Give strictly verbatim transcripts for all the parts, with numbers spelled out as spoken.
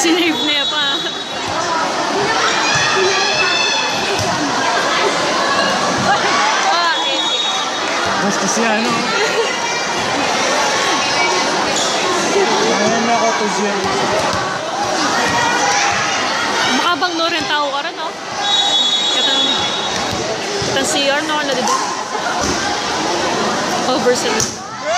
Sinave niya pa. Ah, eh. Basta siya, ano? Ayan na ako to siya. Makabang no rin tao ka rin, no? Katang... Katang C R, no? Ano dito? Overseas.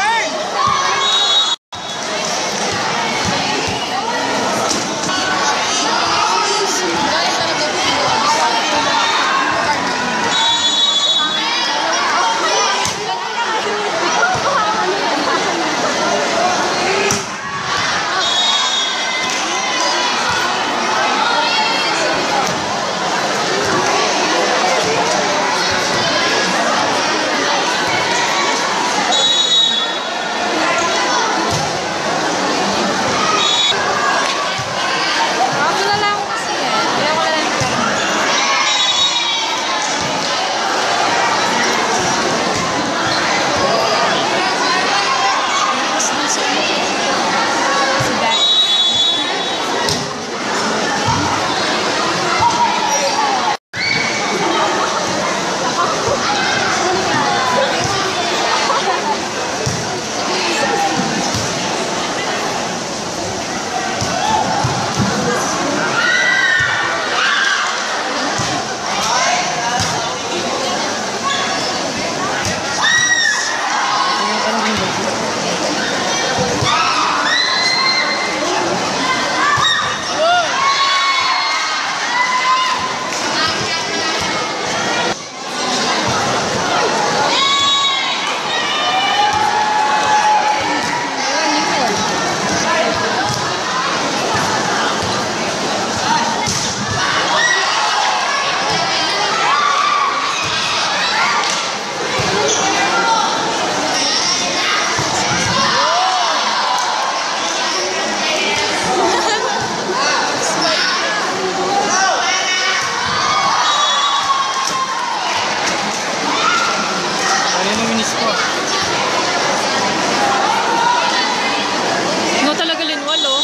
No talaga linwal, oh.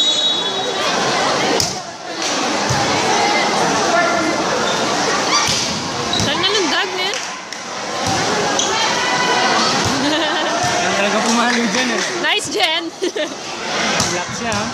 Saan na lundag, man? Yan talaga pumalo dyan, eh. Nice, Jen! Black siya, ha?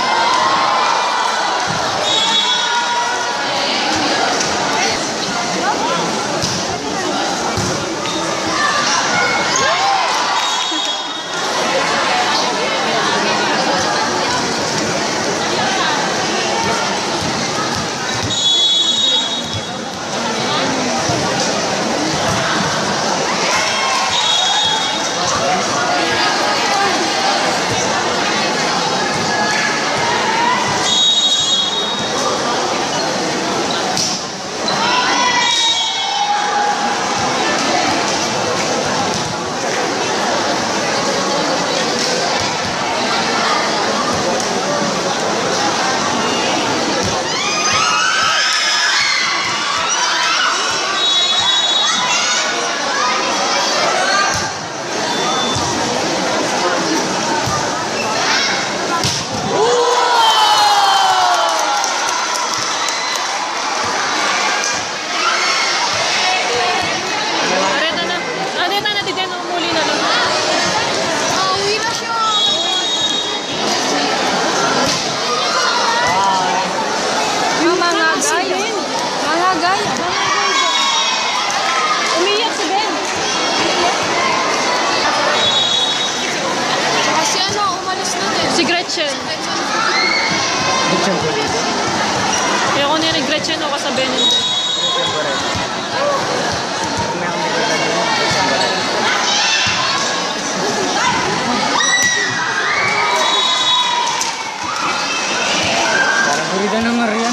Umiyak si Ben. Kasi ano, umalis na din. Si Gretchen. Gretchen police. Kaya ako niya ni Gretchen o kasabihin niya. Gretchen pa rin. May ako may gagawin. Gretchen pa rin. Parang burida ng Maria.